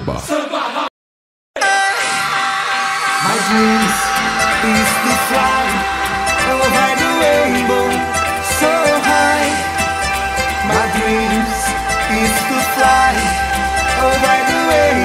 Samba. My dreams is to fly over the rainbow so high. My dreams is to fly over the rainbow.